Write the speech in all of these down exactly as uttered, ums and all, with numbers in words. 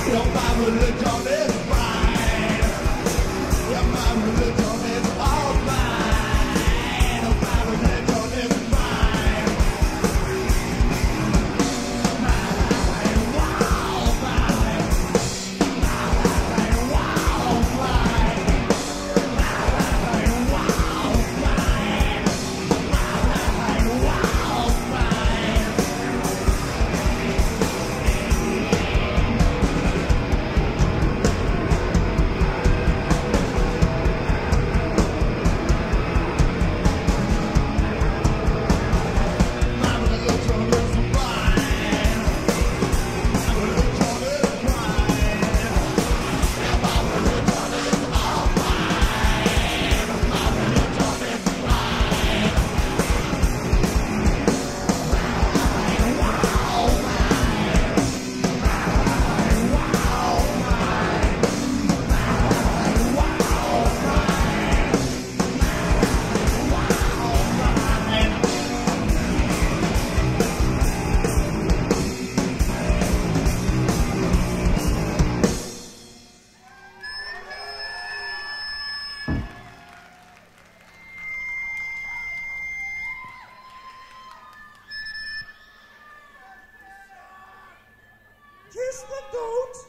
Kiss the goat.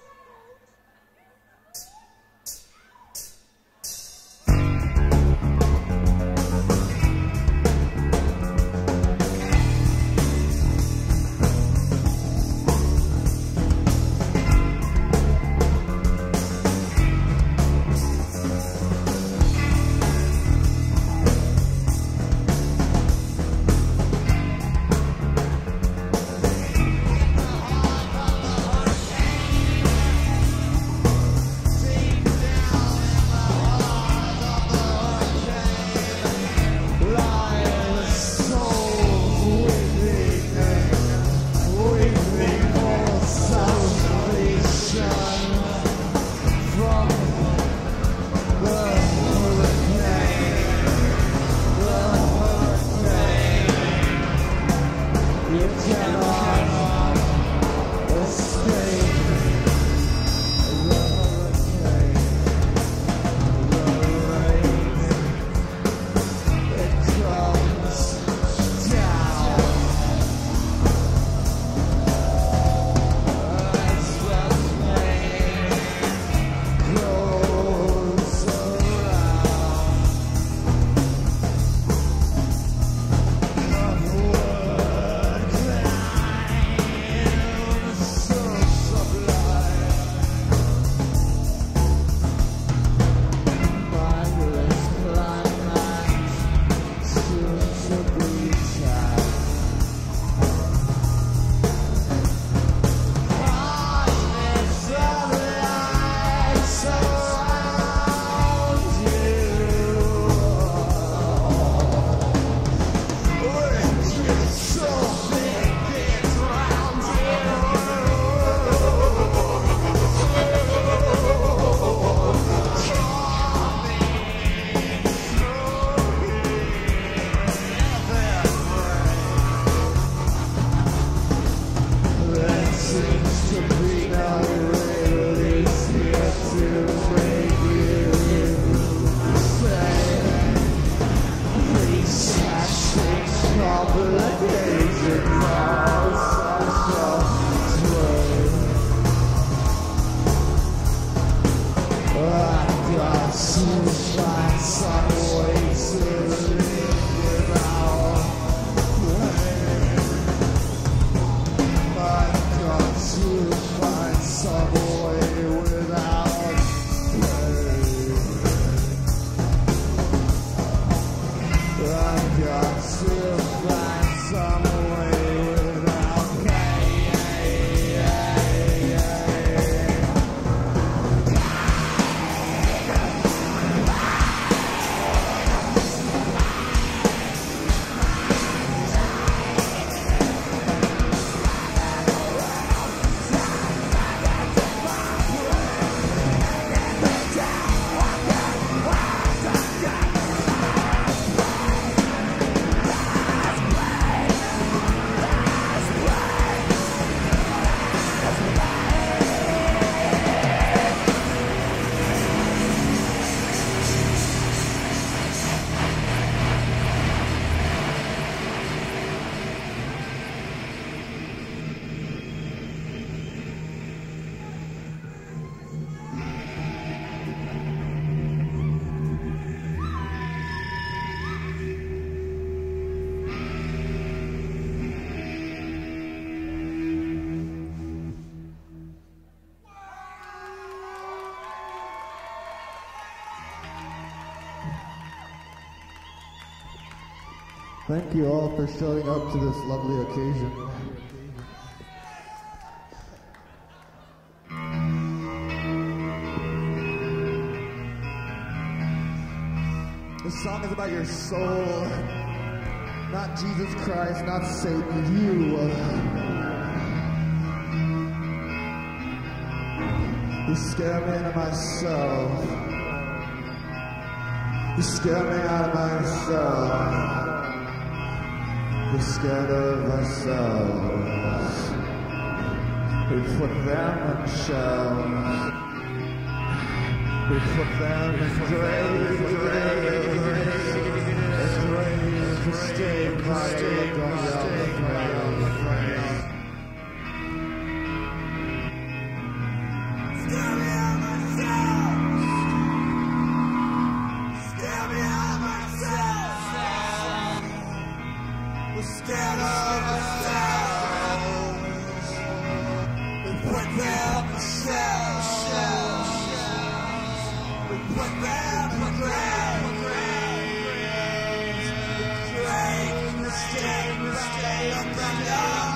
Thank you all for showing up to this lovely occasion. This song is about your soul, not Jesus Christ, not Satan, you. You scare me into myself. You scare me out of myself. We're scared of ourselves. We put them in shells. We put them in graves, graves, graves, graves to stay by the ground. Scare me out of myself. Scare me out of myself. We're scared of ourselves. We put them in shells. Put them in graves, graves, great mistake, mistake, mistake.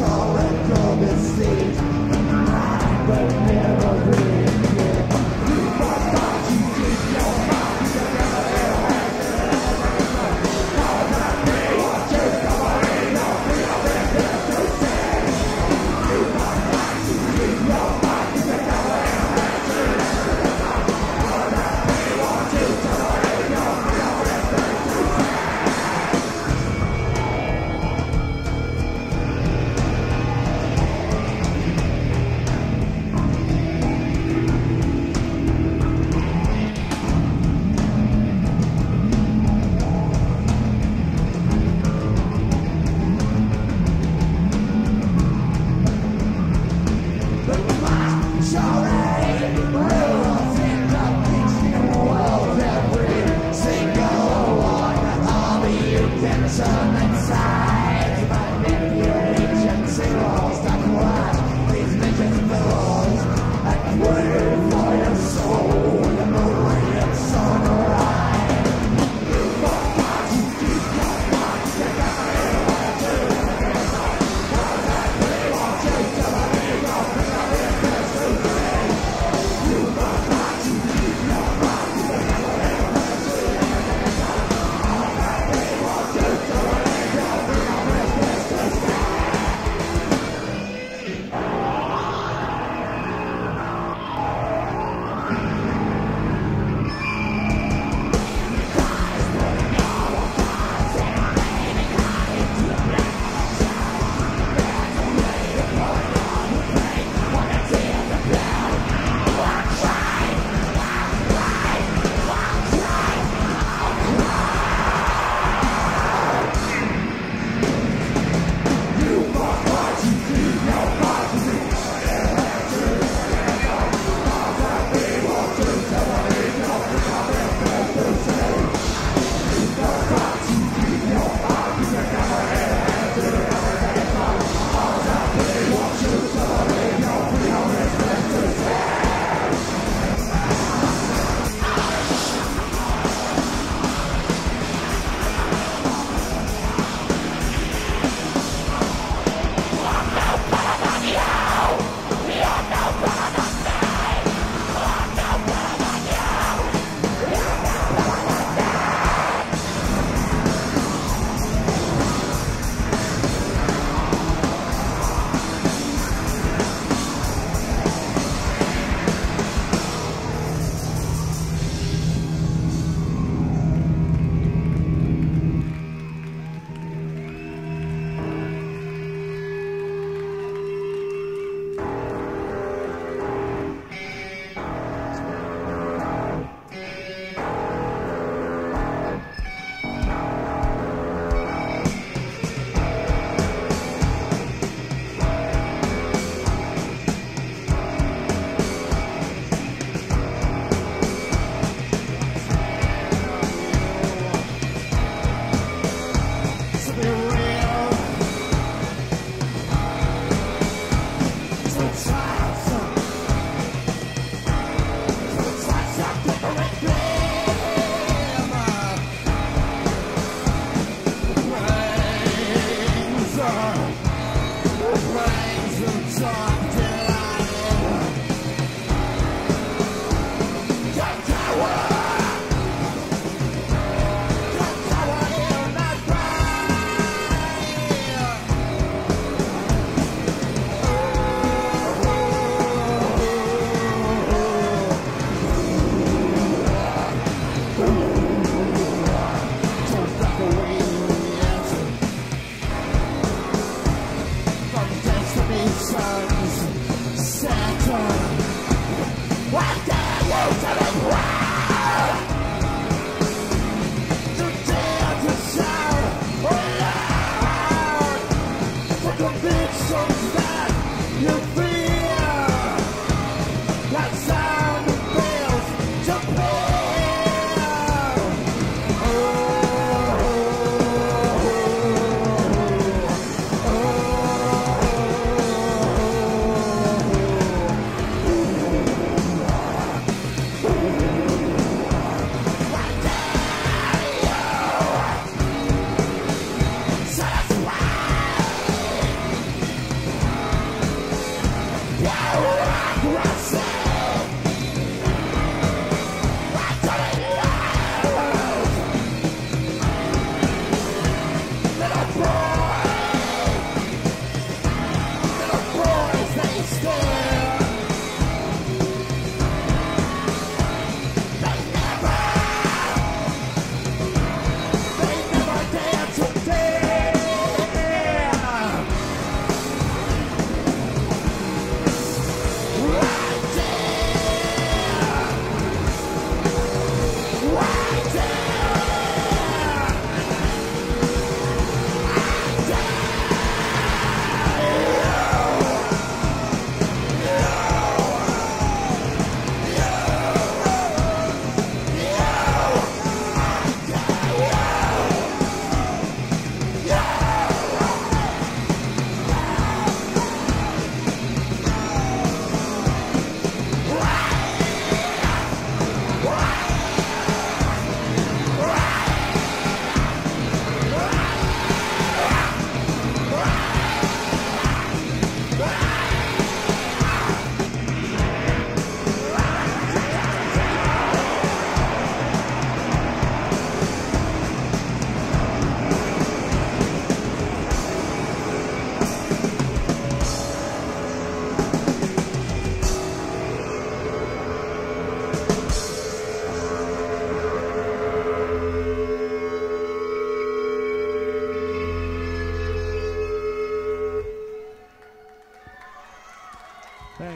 But never really Thank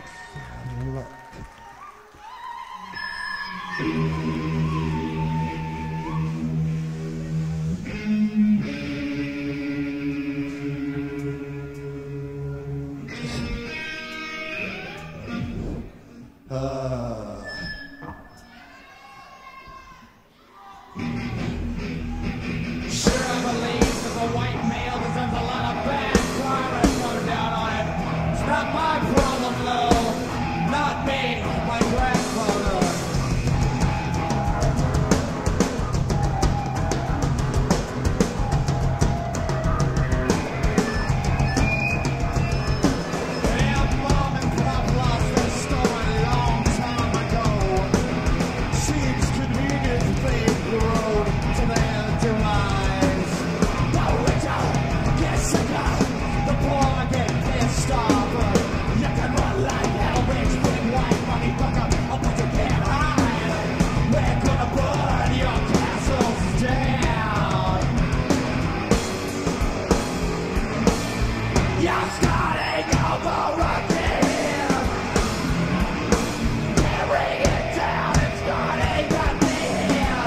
Thanks. Look. Uh. Sure, I believe that the white male deserves a lot of bad karma thrown down on it. It's not my problem, though. Not me, my grandfather. Yeah, mom and pop lost their store a long time ago. Seems convenient they've grown to their demise. The winter gets sicker, the poor get pissed off. You can run like hell, bitch, big white money fucker, but you can't hide. We're gonna burn your castles down. You're starting over again. Tearing it down and starting again.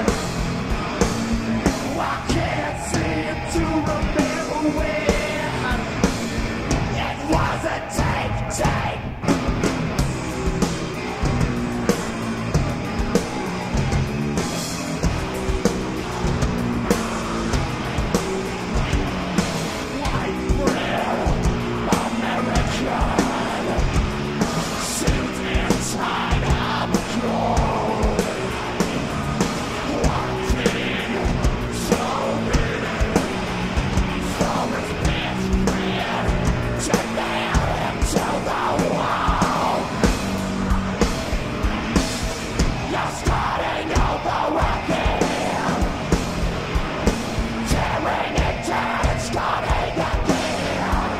I can't seem to remember when it was a take, take. White bread, American, suit and tie up gold. Wanting so many, so much bitch bread to nail him to the wall. You're starting over again, tearing it down and starting again.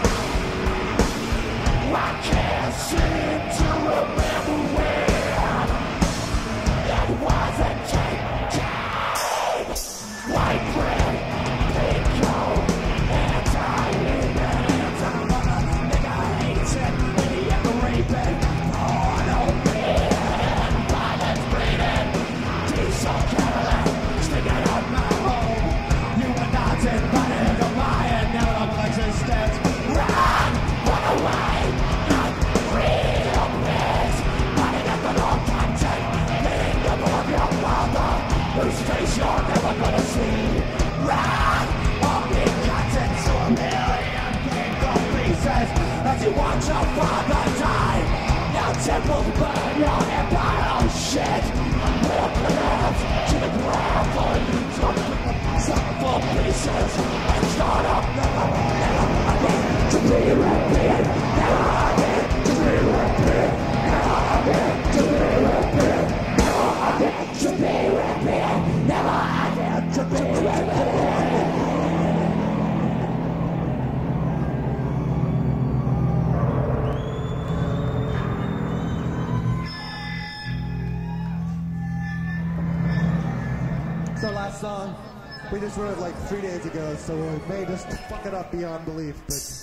I can't seem to remember when it wasn't take, take. White bread, pink coat, anti-women, anti-mother, nigga hates it, idiot raping, porno being, violence breeding, diesel Cadillac, sticking out my home. You were not invited to my inevitable existence. Run, run away, not real pigs, running at the wrong content, being the boy of your mother, whose face you're never gonna see. Run, or be cut into a million single pieces as you watch your father die. Your temples burn, your empire, oh shit. We'll collapse to the ground for you to pick up some full pieces and start up never, never again to be repeated. Never again to be repeated. Never again to be repeated. Never again to be repeated. Never again to be repeated. It's our last song. We just wrote it like three days ago, so we may just fuck it up beyond belief, but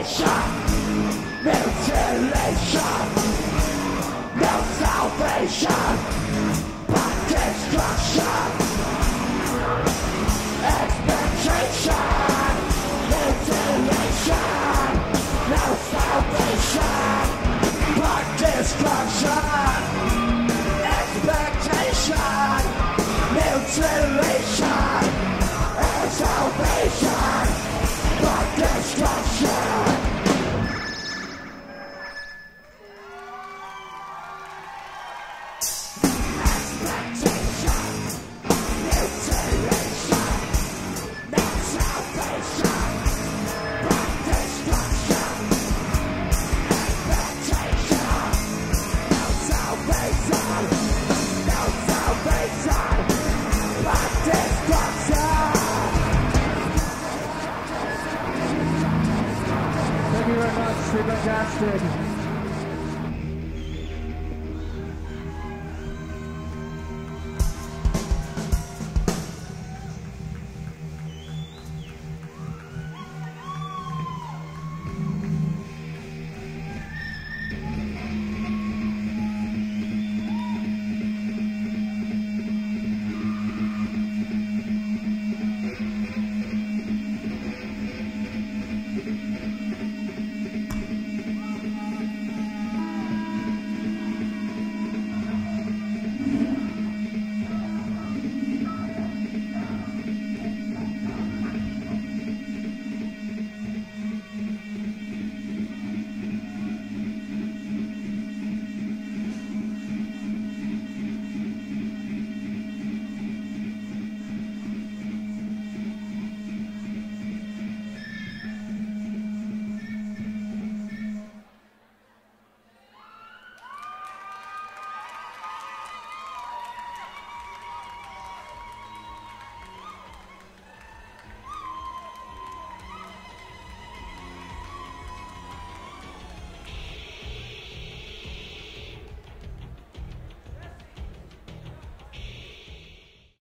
salvation, mutilation, no salvation, but destruction, expectation, mutilation, no salvation, but destruction, expectation, mutilation, and salvation, but destruction. Thank you very much. You're fantastic.